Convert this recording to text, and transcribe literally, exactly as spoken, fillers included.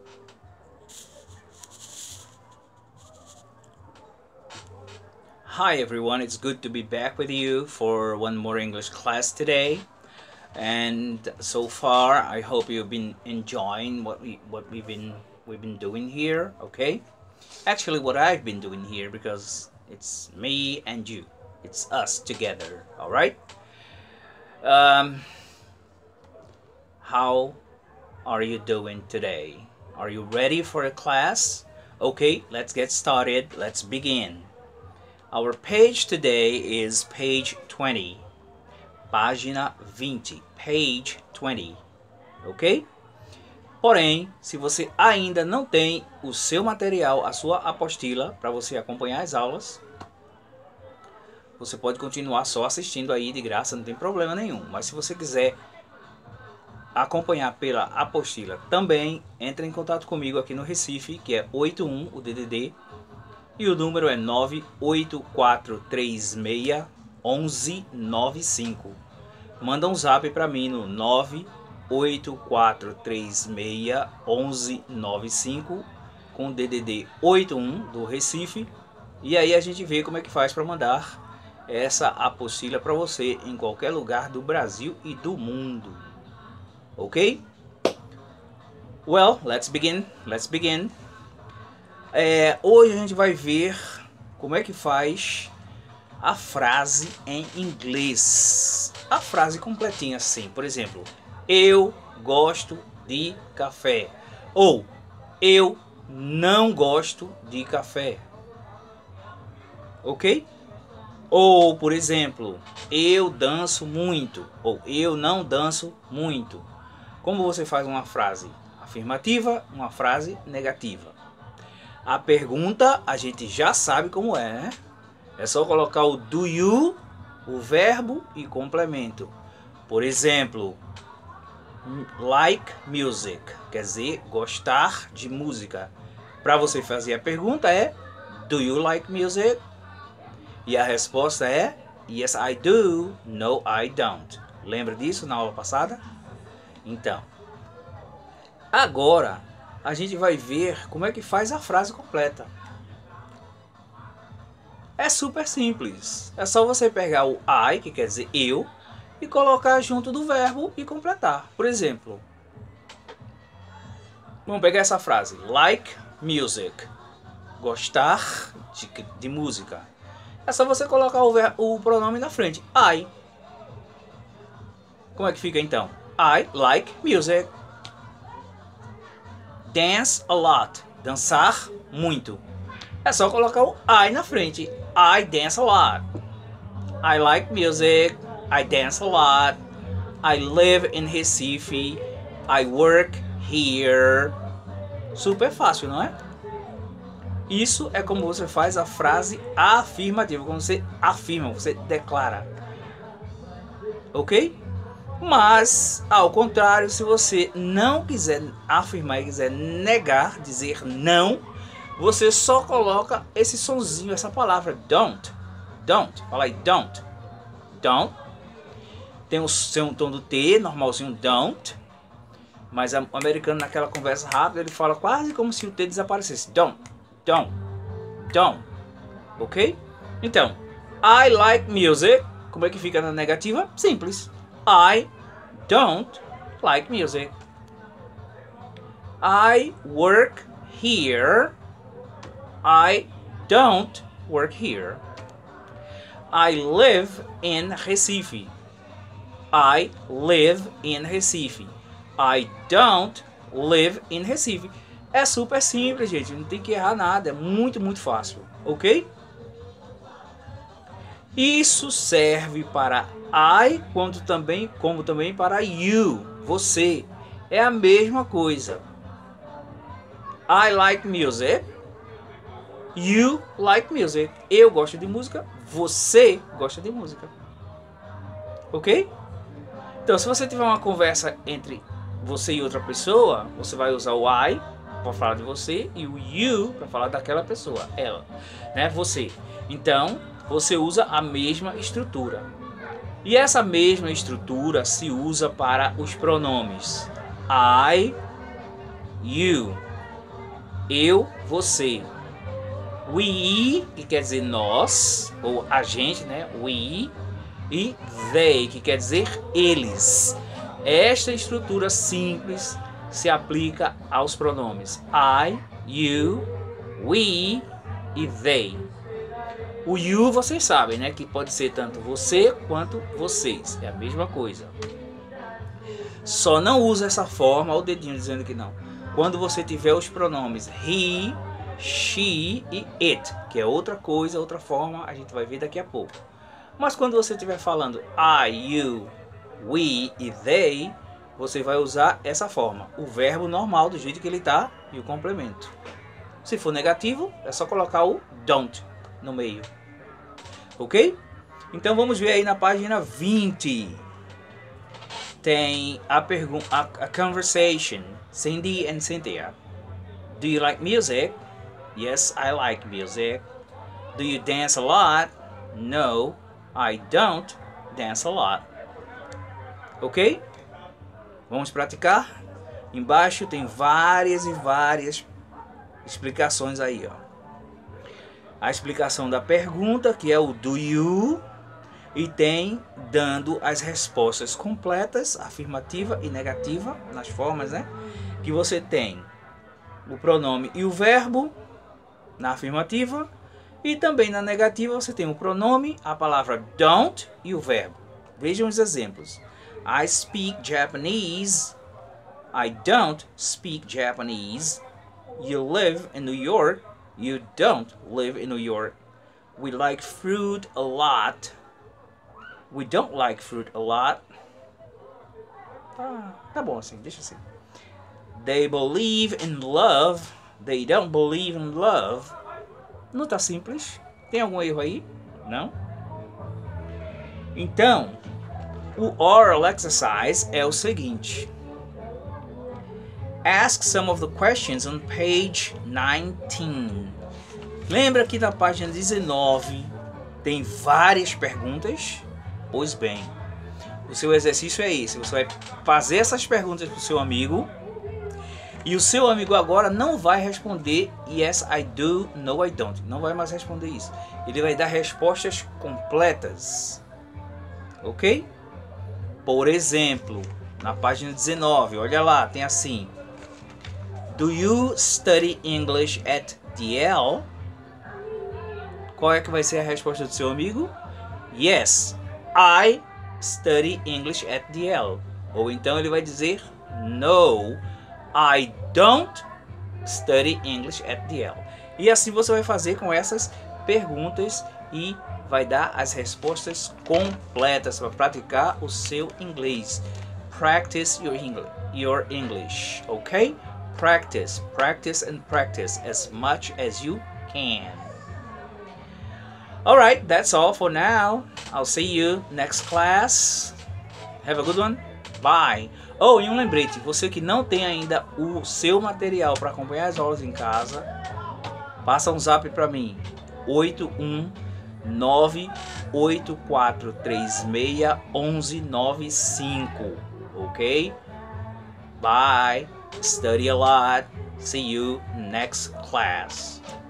Hi everyone, it's good to be back with you for one more English class today. And so far, I hope you've been enjoying what we what we've been we've been doing here, okay? Actually, what I've been doing here, because it's me and you. It's us together, all right? Um how are you doing today? Are you ready for a class? Okay, let's get started. Let's begin. Our page today is page twenty. Página vinte. Page twenty. Ok? Porém, se você ainda não tem o seu material, a sua apostila, para você acompanhar as aulas, você pode continuar só assistindo aí de graça, não tem problema nenhum. Mas se você quiser acompanhar pela apostila também, entre em contato comigo aqui no Recife, que é oito um, o D D D, e o número é nove oito quatro três seis um um nove cinco. Manda um zap para mim no nove oito quatro três seis um um nove cinco com o D D D oito um do Recife, e aí a gente vê como é que faz para mandar essa apostila para você em qualquer lugar do Brasil e do mundo. Ok? Well, let's begin. Let's begin. É, hoje a gente vai ver como é que faz a frase em inglês. A frase completinha assim, por exemplo, eu gosto de café, ou eu não gosto de café, ok? Ou, por exemplo, eu danço muito, ou eu não danço muito. Como você faz uma frase afirmativa, uma frase negativa? A pergunta a gente já sabe como é, né? É só colocar o do you, o verbo e complemento. Por exemplo, like music, quer dizer, gostar de música. Para você fazer a pergunta é do you like music? E a resposta é yes I do, no I don't. Lembra disso na aula passada? Então, agora a gente vai ver como é que faz a frase completa. É super simples. É só você pegar o I, que quer dizer eu, e colocar junto do verbo e completar. Por exemplo, vamos pegar essa frase. Like music. Gostar de, de música. É só você colocar o, ver, o pronome na frente. I. Como é que fica então? I like music. Dance a lot. Dançar muito. É só colocar o I na frente. I dance a lot. I like music. I dance a lot. I live in Recife. I work here. Super fácil, não é? Isso é como você faz a frase afirmativa. Quando você afirma, você declara. Ok? Mas, ao contrário, se você não quiser afirmar e quiser negar, dizer não, você só coloca esse sonzinho, essa palavra don't. Don't. Fala aí, don't. Don't. Tem um tom do T, normalzinho, don't. Mas o americano, naquela conversa rápida, ele fala quase como se o T desaparecesse. Don't. Don't. Don't. Ok? Então, I like music. Como é que fica na negativa? Simples. I don't like music. I work here. I don't work here. I live in Recife. I live in Recife. I don't live in Recife. É super simples, gente. Não tem que errar nada. É muito, muito fácil. Ok? Isso serve para I, quanto também, como também para you, você. É a mesma coisa. I like music. You like music. Eu gosto de música. Você gosta de música. Ok? Então, se você tiver uma conversa entre você e outra pessoa, você vai usar o I para falar de você e o you para falar daquela pessoa, ela, né? Você. Então, você usa a mesma estrutura. E essa mesma estrutura se usa para os pronomes I, you. eu, você. We, que quer dizer nós, ou a gente, né? We. E they, que quer dizer eles. Esta estrutura simples se aplica aos pronomes I, you, we e they. O you vocês sabem, né? Que pode ser tanto você quanto vocês. É a mesma coisa. Só não usa essa forma, olha o dedinho dizendo que não. Quando você tiver os pronomes he, she e it, que é outra coisa, outra forma, a gente vai ver daqui a pouco. Mas quando você estiver falando I, you, we e they, você vai usar essa forma. O verbo normal, do jeito que ele está, e o complemento. Se for negativo, é só colocar o don't no meio. Ok? Então vamos ver aí na página vinte. Tem a pergunta, a, a conversation. Cindy and Cynthia. Do you like music? Yes, I like music. Do you dance a lot? No, I don't dance a lot. Ok? Vamos praticar? Embaixo tem várias e várias explicações aí, ó. A explicação da pergunta, que é o do you, e tem dando as respostas completas, afirmativa e negativa, nas formas, né? Que você tem o pronome e o verbo na afirmativa, e também na negativa você tem o pronome, a palavra don't e o verbo. Vejam os exemplos. I speak Japanese. I don't speak Japanese. You live in New York. You don't live in New York. We like fruit a lot. We don't like fruit a lot. Tá, tá bom assim, deixa assim. They believe in love. They don't believe in love. Não tá simples? Tem algum erro aí? Não? Então, o oral exercise é o seguinte. Ask some of the questions on page nineteen. Lembra que na página dezenove tem várias perguntas? Pois bem, o seu exercício é esse. Você vai fazer essas perguntas para o seu amigo. E o seu amigo agora não vai responder yes, I do, no, I don't. Não vai mais responder isso. Ele vai dar respostas completas. Ok? Por exemplo, na página dezenove, olha lá, tem assim. Do you study English at D L? Qual é que vai ser a resposta do seu amigo? Yes, I study English at D L. Ou então ele vai dizer no, I don't study English at D L. E assim você vai fazer com essas perguntas e vai dar as respostas completas para praticar o seu inglês. Practice your English, your English, ok? Practice, practice and practice as much as you can. Alright, that's all for now. I'll see you next class. Have a good one. Bye. Oh, e um lembrete, você que não tem ainda o seu material para acompanhar as aulas em casa, passa um zap para mim. oito um nove oito quatro três seis um um nove cinco. Ok? Bye. Study a lot. See you next class.